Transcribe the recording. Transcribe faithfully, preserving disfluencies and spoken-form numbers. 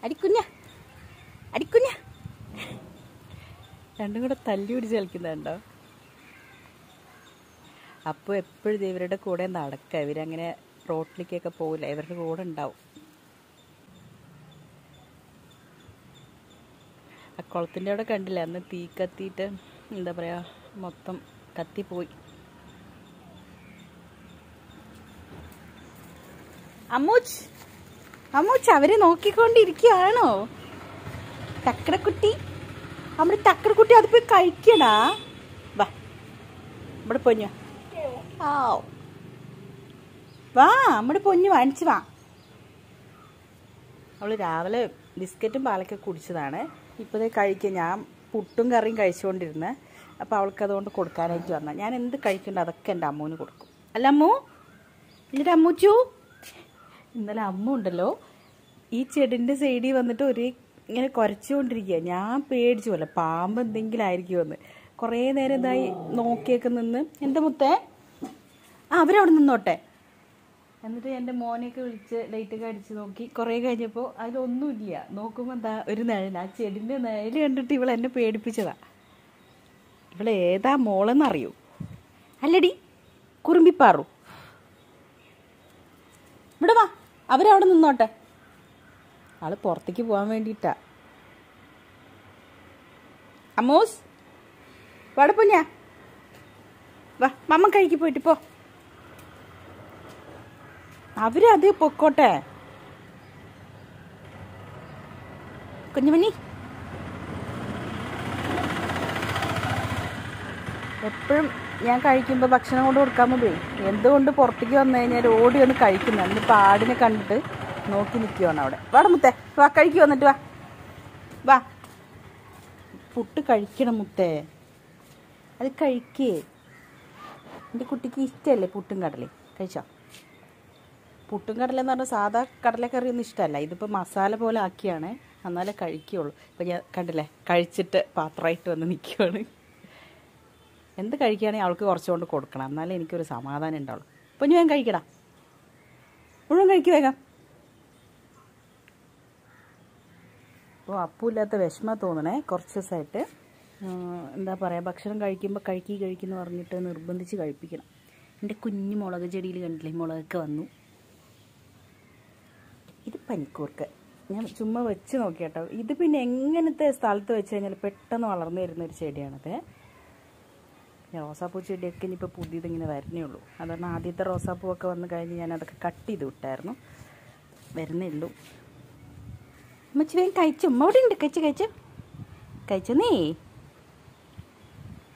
അടിക്കുഞ്ഞ അടിക്കുഞ്ഞ രണ്ടും കൂടെ തല്ലി പിടിച്ച് കളിക്കുന്നുണ്ടോ? അപ്പോൾ എപ്പോഴും ഇവരുടെ കൂടെ നടക്കുക. ഇവരങ്ങനെ റോട്ടിലേക്കൊക്കെ പോകില്ല, ഇവരുടെ കൂടെ ഉണ്ടാവും. ആ കുളത്തിൻ്റെ അവിടെ കണ്ടില്ല, അന്ന് തീ കത്തിയിട്ട് എന്താ പറയുക, മൊത്തം കത്തിപ്പോയി. അമ്മൂച്ച് അമ്മൂച്ച് അവരെ നോക്കിക്കൊണ്ടിരിക്കുകയാണോ? തക്കടക്കുട്ടി, നമ്മുടെ തക്കടക്കുട്ടി അത് പോയി കഴിക്കടാ. വാ ഇവിടെ പൊന്നു, ആ വാ നമ്മുടെ പൊന്നു വാങ്ങിച്ചു വാ. അവൾ രാവിലെ ബിസ്ക്കറ്റും പാലൊക്കെ കുടിച്ചതാണ്. ഇപ്പോഴേ കഴിക്കുക. ഞാൻ പുട്ടും കറിയും കഴിച്ചുകൊണ്ടിരുന്നത്. അപ്പോൾ അവൾക്ക് അതുകൊണ്ട് കൊടുക്കാനായിട്ട് വന്നാൽ ഞാൻ എന്ത് കഴിക്കണ്ട അതൊക്കെ എൻ്റെ അമ്മൂന് കൊടുക്കും. അല്ല അമ്മു, എന്നിട്ട് അമ്മൂച്ചു ഇന്നലെ അമ്മ ഉണ്ടല്ലോ ഈ ചെടിൻ്റെ സൈഡിൽ വന്നിട്ട് ഒരു ഇങ്ങനെ കുരച്ചുകൊണ്ടിരിക്കുക. ഞാൻ പേടിച്ചു പോലെ പാമ്പ് എന്തെങ്കിലും ആയിരിക്കുമെന്ന്. കുറേ നേരം ഇതായി നോക്കിയൊക്കെ നിന്ന് എൻ്റെ മുത്തേ ആ അവരവിടെ നിന്നോട്ടെ. എന്നിട്ട് എൻ്റെ മോനെയൊക്കെ വിളിച്ച് ലൈറ്റൊക്കെ അടിച്ച് നോക്കി. കുറേ കഴിഞ്ഞപ്പോൾ അതിലൊന്നുമില്ല. നോക്കുമ്പോൾ എന്താ ഒരു നിഴൽ, ആ ചെടിൻ്റെ നിഴൽ കണ്ടിട്ട് ഇവൾ എന്നെ പേടിപ്പിച്ചതാ. ഇവളേതാ മോളെന്നറിയൂ? അല്ലടി കുറുമ്പിപ്പാറു, ഇവിടെ വാ, അവരവിടെ നിന്നോട്ടെ. ആള് പുറത്തേക്ക് പോകാൻ വേണ്ടിയിട്ടാ. അമ്മൂസ് വടപ്പുഞ്ഞ വാ, മമ്മ കഴിക്ക് പോയിട്ട് പോ. അവരത് പൊക്കോട്ടെ. കുഞ്ഞുമണി എപ്പോഴും ഞാൻ കഴിക്കുമ്പോൾ ഭക്ഷണം കൊണ്ട് കൊടുക്കാൻ മതി. എന്തുകൊണ്ട് പുറത്തേക്ക് വന്നു കഴിഞ്ഞാൽ ഓടി വന്ന് കഴിക്കുന്ന എന്നിപ്പോൾ ആടിനെ കണ്ടിട്ട് നോക്കി നിൽക്കുവാണ് അവിടെ. വാട മുത്തേ, വാ കഴിക്ക്, വന്നിട്ട് വാ വാ. പുട്ട് കഴിക്കണം മുത്തേ, അത് കഴിക്കേ. എൻ്റെ കുട്ടിക്ക് ഇഷ്ടമല്ലേ പുട്ടും കടലയും? കഴിച്ചോ? പുട്ടും കടലെന്ന് പറഞ്ഞാൽ സാധാ കടലക്കറിയൊന്നും ഇഷ്ടമല്ല. ഇതിപ്പോൾ മസാല പോലെ ആക്കിയാണ്, എന്നാലേ കഴിക്കുകയുള്ളൂ. ഇപ്പം ഞാൻ കണ്ടില്ലേ കഴിച്ചിട്ട് പാത്രമായിട്ട് വന്ന് നിൽക്കുകയാണ്. എന്ത് കഴിക്കുകയാണെങ്കിൽ അവൾക്ക് കുറച്ചുകൊണ്ട് കൊടുക്കണം, എന്നാലേ എനിക്കൊരു സമാധാനം ഉണ്ടാവുള്ളൂ. ഇപ്പം ഞാൻ കഴിക്കടാ, മുഴുവൻ കഴിക്കുക വേഗം. അപ്പോൾ അപ്പുമില്ലാത്ത വിഷമം തോന്നണേ കുറച്ച് ദിവസമായിട്ട്. എന്താ പറയുക, ഭക്ഷണം കഴിക്കുമ്പോൾ കഴിക്കി കഴിക്കുന്നു പറഞ്ഞിട്ട് നിർബന്ധിച്ച് കഴിപ്പിക്കണം. എൻ്റെ കുഞ്ഞു മുളക് ചെടിയിൽ കണ്ടില്ലേ മുളകൊക്കെ വന്നു. ഇത് പനിക്കൂർക്ക ഞാൻ ചുമ്മാ വെച്ച് നോക്കി കേട്ടോ. ഇത് പിന്നെ എങ്ങനത്തെ സ്ഥലത്ത് വെച്ച് കഴിഞ്ഞാൽ പെട്ടെന്ന് വളർന്നു വരുന്നൊരു ചെടിയാണത്. റോസാപ്പൂ ചെടിയൊക്കെ ഇനിയിപ്പോൾ പുതിയതിങ്ങനെ വരുന്നേ ഉള്ളൂ. അതുകൊണ്ട് ആദ്യത്തെ റോസാപ്പൂവൊക്കെ വന്ന് കഴിഞ്ഞ് ഞാൻ അതൊക്കെ കട്ട് ചെയ്ത് വിട്ടായിരുന്നു. വരുന്നേ ഉള്ളൂ. അമ്മച്ചി വേഗം കഴിച്ചു, ഉമ്മ അവിടെ ഉണ്ട്. കഴിച്ചു കഴിച്ചു കഴിച്ചു നീ.